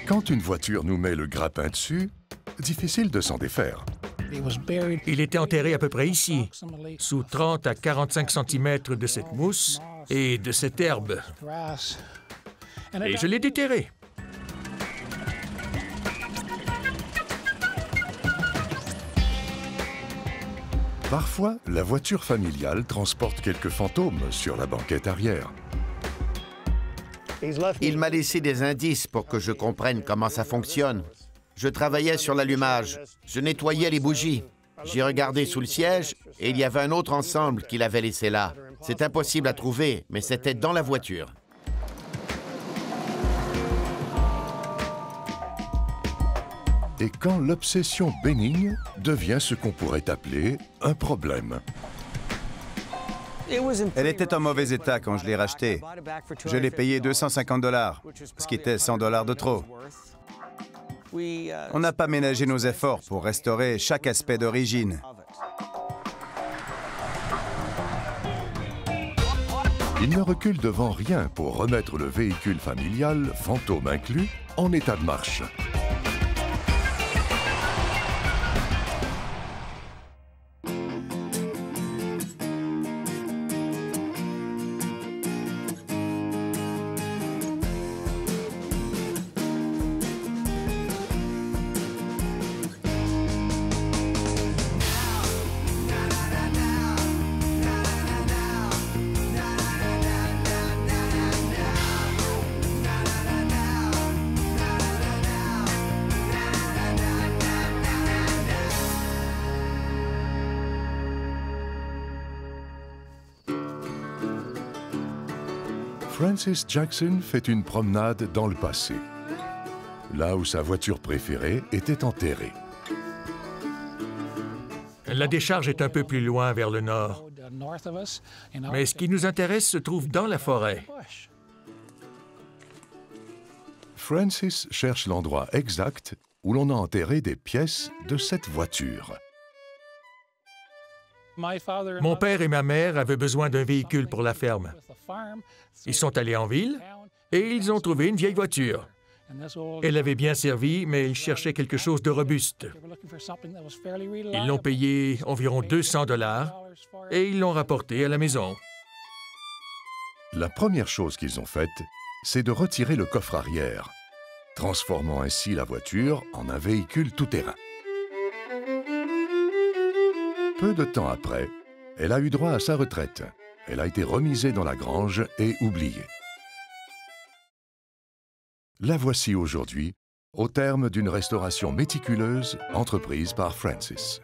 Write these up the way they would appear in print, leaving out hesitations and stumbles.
Quand une voiture nous met le grappin dessus, difficile de s'en défaire. Il était enterré à peu près ici, sous 30 à 45 cm de cette mousse et de cette herbe. Et je l'ai déterré. Parfois, la voiture familiale transporte quelques fantômes sur la banquette arrière. Il m'a laissé des indices pour que je comprenne comment ça fonctionne. Je travaillais sur l'allumage. Je nettoyais les bougies. J'ai regardé sous le siège et il y avait un autre ensemble qu'il avait laissé là. C'est impossible à trouver, mais c'était dans la voiture. Et quand l'obsession bénigne devient ce qu'on pourrait appeler un problème. Elle était en mauvais état quand je l'ai rachetée. Je l'ai payée 250 $, ce qui était 100 $ de trop. On n'a pas ménagé nos efforts pour restaurer chaque aspect d'origine. Il ne recule devant rien pour remettre le véhicule familial, fantôme inclus, en état de marche. Francis Jackson fait une promenade dans le passé, là où sa voiture préférée était enterrée. La décharge est un peu plus loin vers le nord. Mais ce qui nous intéresse se trouve dans la forêt. Francis cherche l'endroit exact où l'on a enterré des pièces de cette voiture. Mon père et ma mère avaient besoin d'un véhicule pour la ferme. Ils sont allés en ville et ils ont trouvé une vieille voiture. Elle avait bien servi, mais ils cherchaient quelque chose de robuste. Ils l'ont payé environ 200 $ et ils l'ont rapporté à la maison. La première chose qu'ils ont faite, c'est de retirer le coffre arrière, transformant ainsi la voiture en un véhicule tout-terrain. Peu de temps après, elle a eu droit à sa retraite. Elle a été remisée dans la grange et oubliée. La voici aujourd'hui, au terme d'une restauration méticuleuse entreprise par Francis.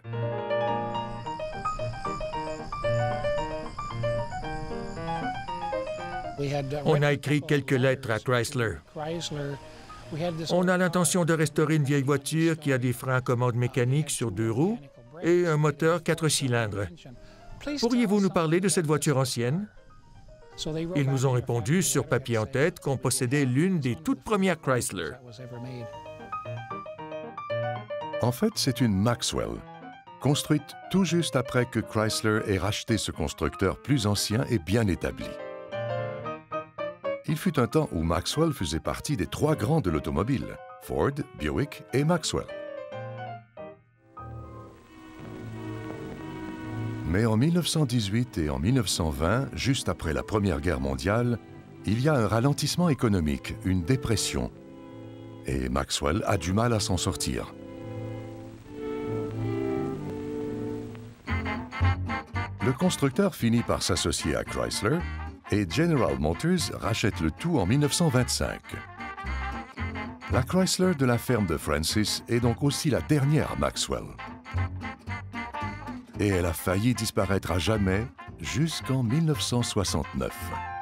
On a écrit quelques lettres à Chrysler. On a l'intention de restaurer une vieille voiture qui a des freins à commande mécanique sur 2 roues et un moteur 4 cylindres. Pourriez-vous nous parler de cette voiture ancienne? Ils nous ont répondu sur papier en tête qu'on possédait l'une des toutes premières Chrysler. En fait, c'est une Maxwell, construite tout juste après que Chrysler ait racheté ce constructeur plus ancien et bien établi. Il fut un temps où Maxwell faisait partie des 3 grands de l'automobile, Ford, Buick et Maxwell. Mais en 1918 et en 1920, juste après la Première Guerre mondiale, il y a un ralentissement économique, une dépression. Et Maxwell a du mal à s'en sortir. Le constructeur finit par s'associer à Chrysler et General Motors rachète le tout en 1925. La Chrysler de la ferme de Francis est donc aussi la dernière Maxwell. Et elle a failli disparaître à jamais jusqu'en 1969.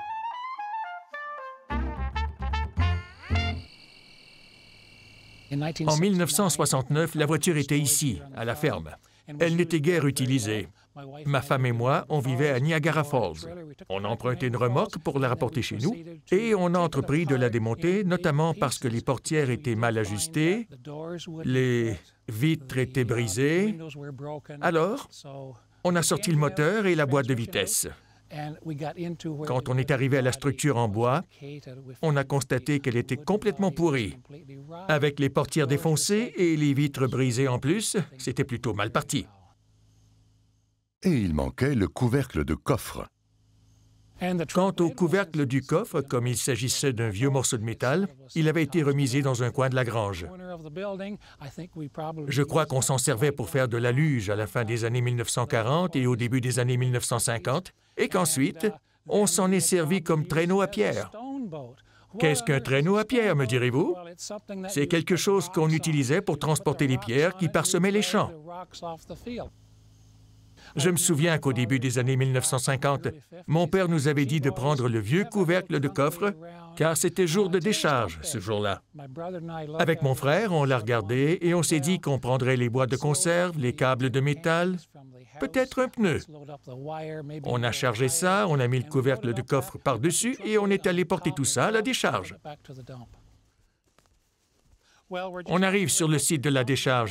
En 1969, la voiture était ici, à la ferme. Elle n'était guère utilisée. Ma femme et moi, on vivait à Niagara Falls. On a emprunté une remorque pour la rapporter chez nous et on a entrepris de la démonter, notamment parce que les portières étaient mal ajustées, les vitres étaient brisées. Alors, on a sorti le moteur et la boîte de vitesse. Quand on est arrivé à la structure en bois, on a constaté qu'elle était complètement pourrie. Avec les portières défoncées et les vitres brisées en plus, c'était plutôt mal parti. Et il manquait le couvercle de coffre. Quant au couvercle du coffre, comme il s'agissait d'un vieux morceau de métal, il avait été remisé dans un coin de la grange. Je crois qu'on s'en servait pour faire de la luge à la fin des années 1940 et au début des années 1950, et qu'ensuite, on s'en est servi comme traîneau à pierre. Qu'est-ce qu'un traîneau à pierre, me direz-vous? C'est quelque chose qu'on utilisait pour transporter les pierres qui parsemaient les champs. Je me souviens qu'au début des années 1950, mon père nous avait dit de prendre le vieux couvercle de coffre, car c'était jour de décharge ce jour-là. Avec mon frère, on l'a regardé et on s'est dit qu'on prendrait les boîtes de conserve, les câbles de métal, peut-être un pneu. On a chargé ça, on a mis le couvercle de coffre par-dessus et on est allé porter tout ça à la décharge. On arrive sur le site de la décharge.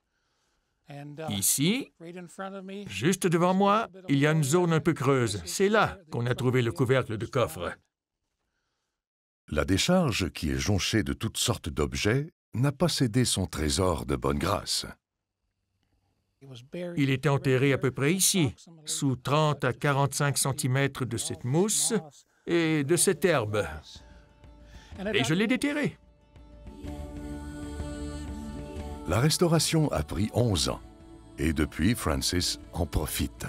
Ici, juste devant moi, il y a une zone un peu creuse. C'est là qu'on a trouvé le couvercle de coffre. La décharge, qui est jonchée de toutes sortes d'objets, n'a pas cédé son trésor de bonne grâce. Il était enterré à peu près ici, sous 30 à 45 cm de cette mousse et de cette herbe. Et je l'ai déterré. La restauration a pris 11 ans, et depuis, Francis en profite.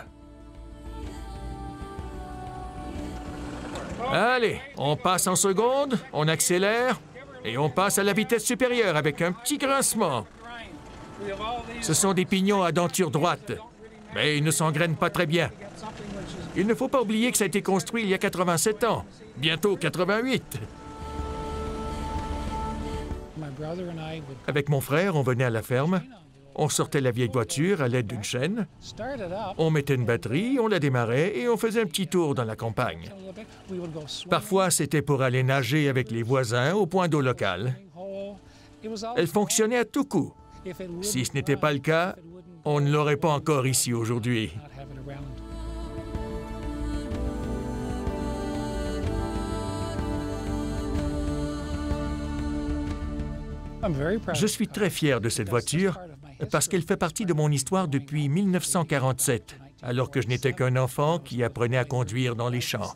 Allez, on passe en seconde, on accélère, et on passe à la vitesse supérieure avec un petit grincement. Ce sont des pignons à denture droite, mais ils ne s'engrainent pas très bien. Il ne faut pas oublier que ça a été construit il y a 87 ans, bientôt 88. Avec mon frère, on venait à la ferme, on sortait la vieille voiture à l'aide d'une chaîne, on mettait une batterie, on la démarrait et on faisait un petit tour dans la campagne. Parfois, c'était pour aller nager avec les voisins au point d'eau local. Elle fonctionnait à tout coup. Si ce n'était pas le cas, on ne l'aurait pas encore ici aujourd'hui. Je suis très fier de cette voiture parce qu'elle fait partie de mon histoire depuis 1947, alors que je n'étais qu'un enfant qui apprenait à conduire dans les champs.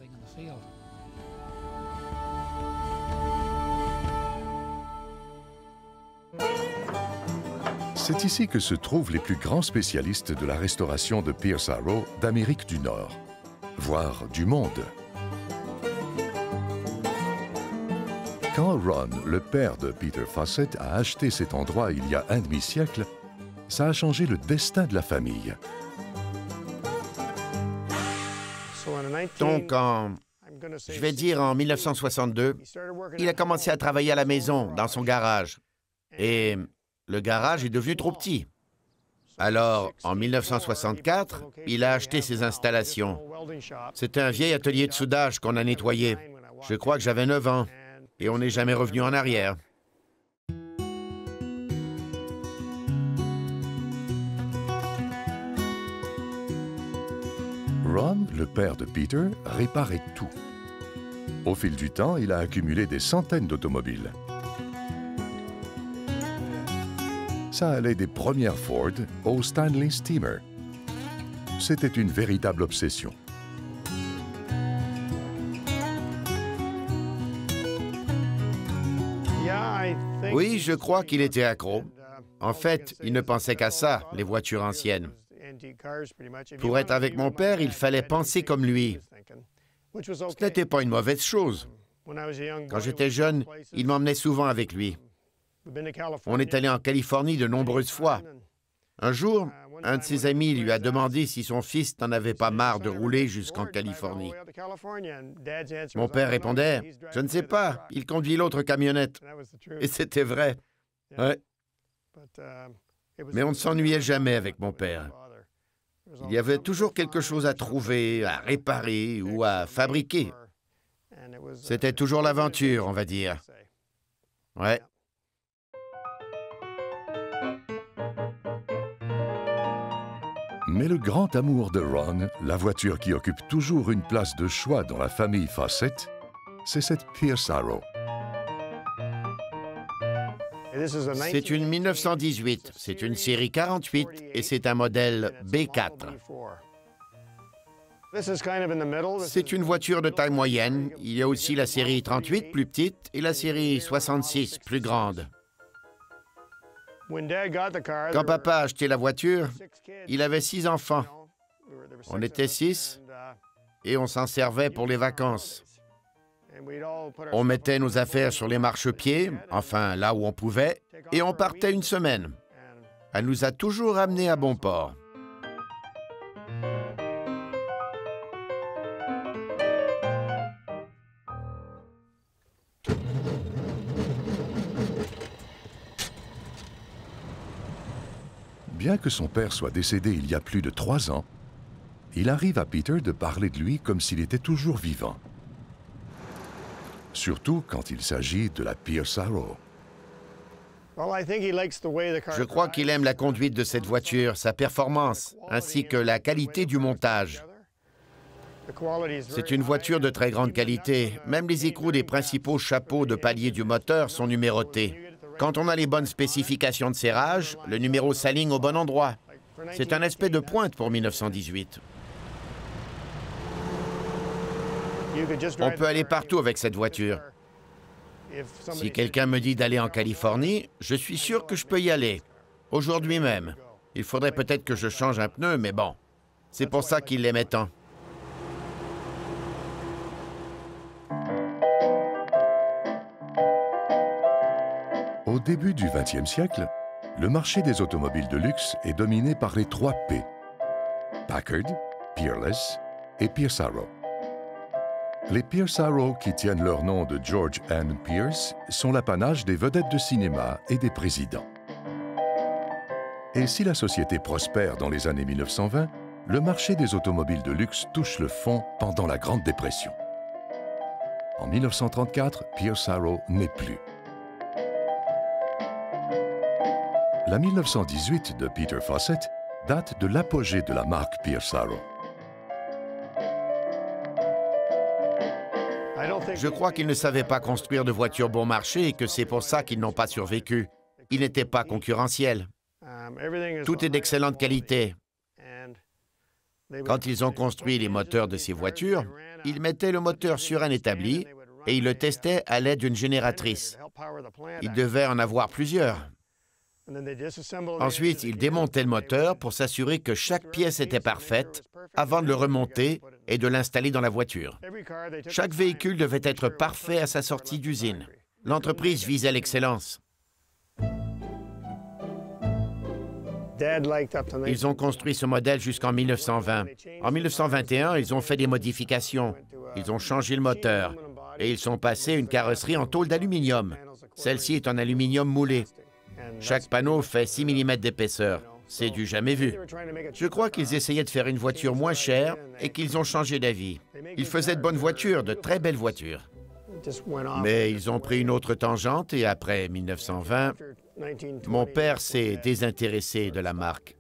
C'est ici que se trouvent les plus grands spécialistes de la restauration de Pierce Arrow d'Amérique du Nord, voire du monde. Quand Ron, le père de Peter Fawcett, a acheté cet endroit il y a un demi-siècle, ça a changé le destin de la famille. Donc, je vais dire en 1962, il a commencé à travailler à la maison, dans son garage. Et le garage est devenu trop petit. Alors, en 1964, il a acheté ses installations. C'était un vieil atelier de soudage qu'on a nettoyé. Je crois que j'avais 9 ans. Et on n'est jamais revenu en arrière. Ron, le père de Peter, réparait tout. Au fil du temps, il a accumulé des centaines d'automobiles. Ça allait des premières Ford au Stanley Steamer. C'était une véritable obsession. Oui, je crois qu'il était accro. En fait, il ne pensait qu'à ça, les voitures anciennes. Pour être avec mon père, il fallait penser comme lui. Ce n'était pas une mauvaise chose. Quand j'étais jeune, il m'emmenait souvent avec lui. On est allé en Californie de nombreuses fois. Un jour, un de ses amis lui a demandé si son fils n'en avait pas marre de rouler jusqu'en Californie. Mon père répondait, « Je ne sais pas, il conduit l'autre camionnette. » Et c'était vrai. Ouais. Mais on ne s'ennuyait jamais avec mon père. Il y avait toujours quelque chose à trouver, à réparer ou à fabriquer. C'était toujours l'aventure, on va dire. Ouais. Mais le grand amour de Ron, la voiture qui occupe toujours une place de choix dans la famille Fawcett, c'est cette Pierce Arrow. C'est une 1918, c'est une série 48 et c'est un modèle B4. C'est une voiture de taille moyenne. Il y a aussi la série 38, plus petite, et la série 66, plus grande. Quand papa a acheté la voiture, il avait 6 enfants. On était 6 et on s'en servait pour les vacances. On mettait nos affaires sur les marchepieds, enfin là où on pouvait, et on partait une semaine. Elle nous a toujours amenés à bon port. Bien que son père soit décédé il y a plus de 3 ans, il arrive à Peter de parler de lui comme s'il était toujours vivant. Surtout quand il s'agit de la Pierce Arrow. Je crois qu'il aime la conduite de cette voiture, sa performance, ainsi que la qualité du montage. C'est une voiture de très grande qualité. Même les écrous des principaux chapeaux de palier du moteur sont numérotés. Quand on a les bonnes spécifications de serrage, le numéro s'aligne au bon endroit. C'est un aspect de pointe pour 1918. On peut aller partout avec cette voiture. Si quelqu'un me dit d'aller en Californie, je suis sûr que je peux y aller. Aujourd'hui même. Il faudrait peut-être que je change un pneu, mais bon. C'est pour ça qu'il l'aimait tant. Au début du XXe siècle, le marché des automobiles de luxe est dominé par les 3 P. Packard, Peerless et Pierce Arrow. Les Pierce Arrow, qui tiennent leur nom de George Ann Pierce, sont l'apanage des vedettes de cinéma et des présidents. Et si la société prospère dans les années 1920, le marché des automobiles de luxe touche le fond pendant la Grande Dépression. En 1934, Pierce Arrow n'est plus. La 1918 de Peter Fawcett date de l'apogée de la marque Pierce Arrow. Je crois qu'ils ne savaient pas construire de voitures bon marché et que c'est pour ça qu'ils n'ont pas survécu. Ils n'étaient pas concurrentiels. Tout est d'excellente qualité. Quand ils ont construit les moteurs de ces voitures, ils mettaient le moteur sur un établi et ils le testaient à l'aide d'une génératrice. Ils devaient en avoir plusieurs. Ensuite, ils démontaient le moteur pour s'assurer que chaque pièce était parfaite avant de le remonter et de l'installer dans la voiture. Chaque véhicule devait être parfait à sa sortie d'usine. L'entreprise visait l'excellence. Ils ont construit ce modèle jusqu'en 1920. En 1921, ils ont fait des modifications. Ils ont changé le moteur et ils sont passés à une carrosserie en tôle d'aluminium. Celle-ci est en aluminium moulé. Chaque panneau fait 6 mm d'épaisseur. C'est du jamais vu. Je crois qu'ils essayaient de faire une voiture moins chère et qu'ils ont changé d'avis. Ils faisaient de bonnes voitures, de très belles voitures. Mais ils ont pris une autre tangente et après 1920, mon père s'est désintéressé de la marque.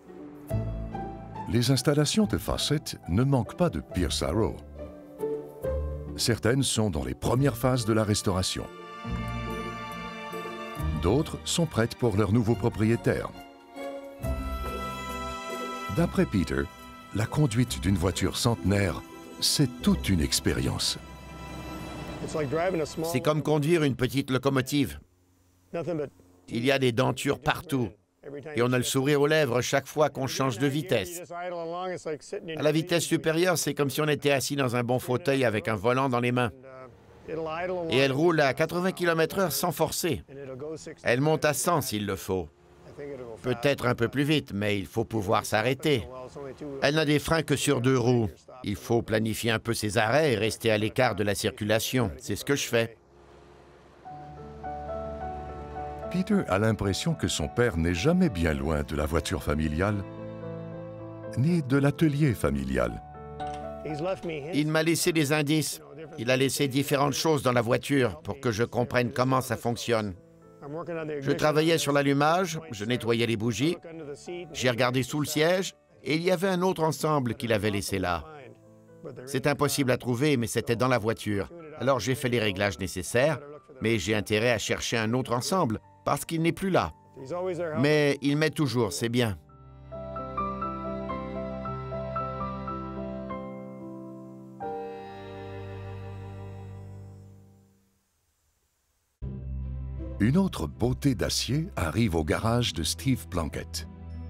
Les installations de Fawcett ne manquent pas de Pierce Arrow. Certaines sont dans les premières phases de la restauration. D'autres sont prêtes pour leur nouveau propriétaire. D'après Peter, la conduite d'une voiture centenaire, c'est toute une expérience. C'est comme conduire une petite locomotive. Il y a des dentures partout et on a le sourire aux lèvres chaque fois qu'on change de vitesse. À la vitesse supérieure, c'est comme si on était assis dans un bon fauteuil avec un volant dans les mains. Et elle roule à 80 km/h sans forcer. Elle monte à 100 s'il le faut. Peut-être un peu plus vite, mais il faut pouvoir s'arrêter. Elle n'a des freins que sur 2 roues. Il faut planifier un peu ses arrêts et rester à l'écart de la circulation. C'est ce que je fais. Peter a l'impression que son père n'est jamais bien loin de la voiture familiale, ni de l'atelier familial. Il m'a laissé des indices. Il a laissé différentes choses dans la voiture pour que je comprenne comment ça fonctionne. Je travaillais sur l'allumage, je nettoyais les bougies, j'ai regardé sous le siège Et il y avait un autre ensemble qu'il avait laissé là. C'est impossible à trouver, mais c'était dans la voiture. Alors j'ai fait les réglages nécessaires, mais j'ai intérêt à chercher un autre ensemble, parce qu'il n'est plus là. Mais il m'aide toujours, c'est bien. Une autre beauté d'acier arrive au garage de Steve Plunkett.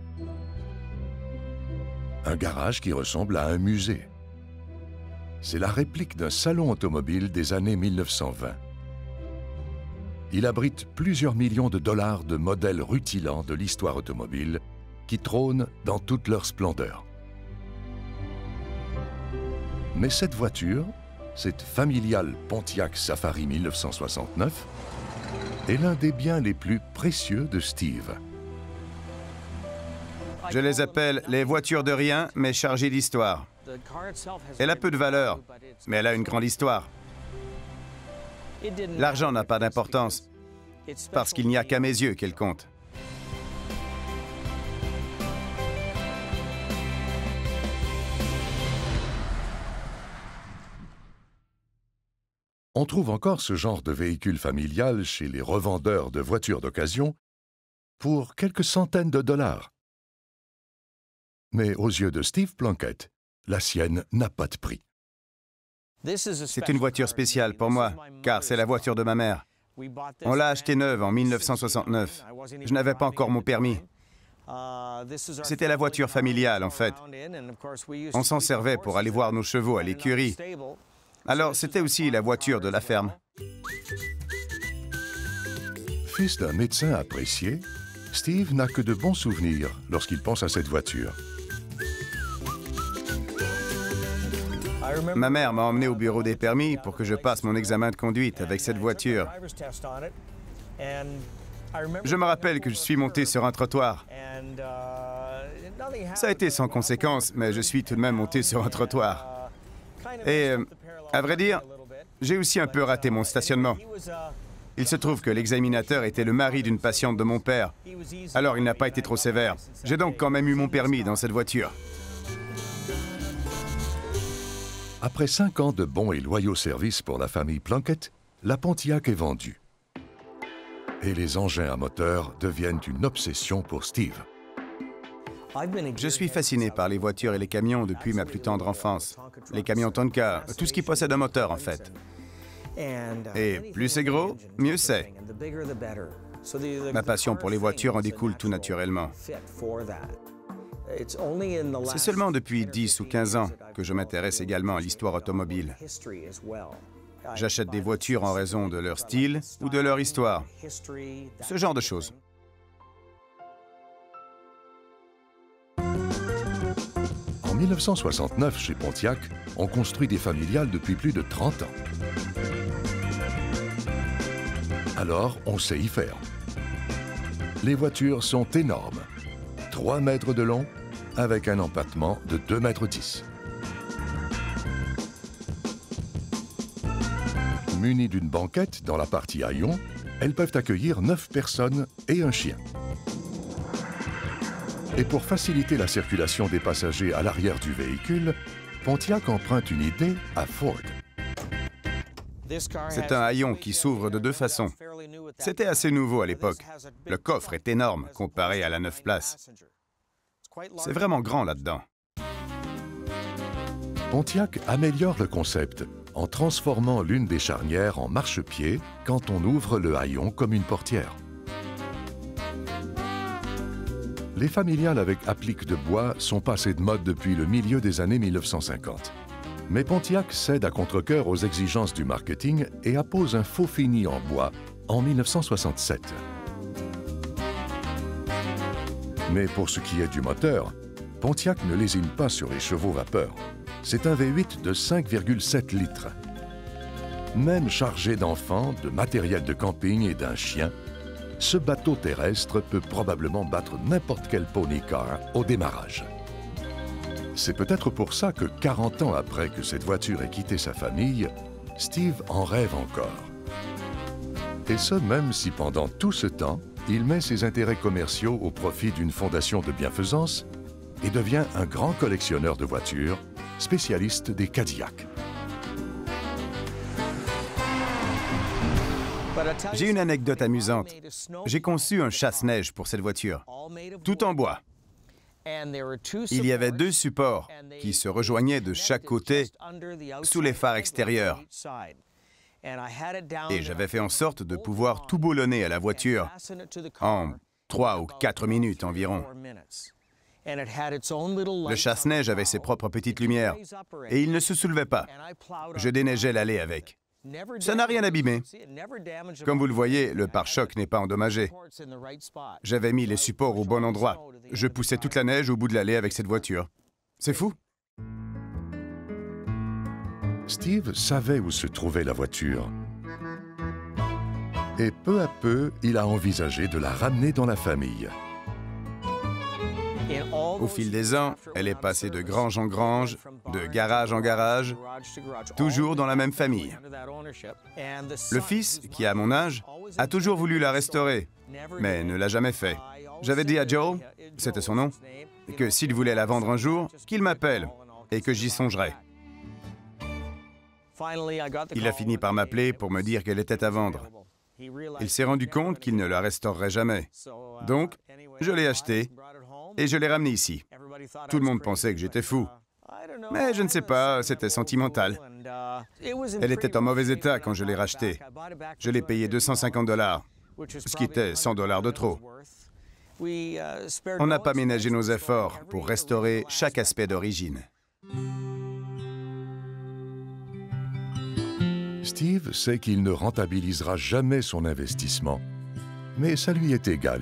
Un garage qui ressemble à un musée. C'est la réplique d'un salon automobile des années 1920. Il abrite plusieurs millions de dollars de modèles rutilants de l'histoire automobile qui trônent dans toute leur splendeur. Mais cette voiture, cette familiale Pontiac Safari 1969, est l'un des biens les plus précieux de Steve. Je les appelle les voitures de rien, mais chargées d'histoire. Elle a peu de valeur, mais elle a une grande histoire. L'argent n'a pas d'importance, parce qu'il n'y a qu'à mes yeux qu'elle compte. On trouve encore ce genre de véhicule familial chez les revendeurs de voitures d'occasion pour quelques centaines de dollars. Mais aux yeux de Steve Plunkett, la sienne n'a pas de prix. C'est une voiture spéciale pour moi, car c'est la voiture de ma mère. On l'a achetée neuve en 1969. Je n'avais pas encore mon permis. C'était la voiture familiale, en fait. On s'en servait pour aller voir nos chevaux à l'écurie. Alors, c'était aussi la voiture de la ferme. Fils d'un médecin apprécié, Steve n'a que de bons souvenirs lorsqu'il pense à cette voiture. Ma mère m'a emmené au bureau des permis pour que je passe mon examen de conduite avec cette voiture. Je me rappelle que je suis monté sur un trottoir. Ça a été sans conséquence, mais je suis tout de même monté sur un trottoir. Et, à vrai dire, j'ai aussi un peu raté mon stationnement. Il se trouve que l'examinateur était le mari d'une patiente de mon père. Alors il n'a pas été trop sévère. J'ai donc quand même eu mon permis dans cette voiture. Après 5 ans de bons et loyaux services pour la famille Plunkett, la Pontiac est vendue. Et les engins à moteur deviennent une obsession pour Steve. Je suis fasciné par les voitures et les camions depuis ma plus tendre enfance. Les camions Tonka, tout ce qui possède un moteur en fait. Et plus c'est gros, mieux c'est. Ma passion pour les voitures en découle tout naturellement. C'est seulement depuis 10 ou 15 ans que je m'intéresse également à l'histoire automobile. J'achète des voitures en raison de leur style ou de leur histoire. Ce genre de choses. En 1969, chez Pontiac, on construit des familiales depuis plus de 30 ans. Alors, on sait y faire. Les voitures sont énormes. 3 mètres de long, avec un empattement de 2,10 mètres. Munies d'une banquette dans la partie haillon, elles peuvent accueillir 9 personnes et un chien. Et pour faciliter la circulation des passagers à l'arrière du véhicule, Pontiac emprunte une idée à Ford. C'est un haillon qui s'ouvre de 2 façons. C'était assez nouveau à l'époque. Le coffre est énorme comparé à la 9 places. C'est vraiment grand là-dedans. Pontiac améliore le concept en transformant l'une des charnières en marchepied quand on ouvre le haillon comme une portière. Les familiales avec appliques de bois sont passées de mode depuis le milieu des années 1950. Mais Pontiac cède à contre-cœur aux exigences du marketing et appose un faux fini en bois en 1967. Mais pour ce qui est du moteur, Pontiac ne lésine pas sur les chevaux vapeur. C'est un V8 de 5,7 litres. Même chargé d'enfants, de matériel de camping et d'un chien, ce bateau terrestre peut probablement battre n'importe quel pony car au démarrage. C'est peut-être pour ça que 40 ans après que cette voiture ait quitté sa famille, Steve en rêve encore. Et ce, même si pendant tout ce temps, il met ses intérêts commerciaux au profit d'une fondation de bienfaisance et devient un grand collectionneur de voitures, spécialiste des Cadillacs. J'ai une anecdote amusante. J'ai conçu un chasse-neige pour cette voiture, tout en bois. Il y avait 2 supports qui se rejoignaient de chaque côté sous les phares extérieurs. Et j'avais fait en sorte de pouvoir tout boulonner à la voiture en 3 ou 4 minutes environ. Le chasse-neige avait ses propres petites lumières et il ne se soulevait pas. Je déneigeais l'allée avec. Ça n'a rien abîmé. Comme vous le voyez, le pare-choc n'est pas endommagé. J'avais mis les supports au bon endroit. Je poussais toute la neige au bout de l'allée avec cette voiture. C'est fou. Steve savait où se trouvait la voiture. Et peu à peu, il a envisagé de la ramener dans la famille. Au fil des ans, elle est passée de grange en grange, de garage en garage, toujours dans la même famille. Le fils, qui a mon âge, a toujours voulu la restaurer, mais ne l'a jamais fait. J'avais dit à Joel, c'était son nom, que s'il voulait la vendre un jour, qu'il m'appelle et que j'y songerais. Il a fini par m'appeler pour me dire qu'elle était à vendre. Il s'est rendu compte qu'il ne la restaurerait jamais. Donc, je l'ai achetée et je l'ai ramenée ici. Tout le monde pensait que j'étais fou. Mais je ne sais pas, c'était sentimental. Elle était en mauvais état quand je l'ai rachetée. Je l'ai payée 250 $, ce qui était 100 $ de trop. On n'a pas ménagé nos efforts pour restaurer chaque aspect d'origine. Steve sait qu'il ne rentabilisera jamais son investissement, mais ça lui est égal.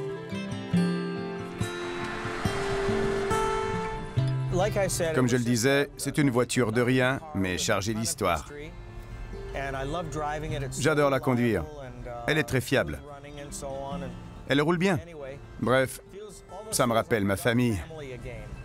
Comme je le disais, c'est une voiture de rien, mais chargée d'histoire. J'adore la conduire. Elle est très fiable. Elle roule bien. Bref, ça me rappelle ma famille.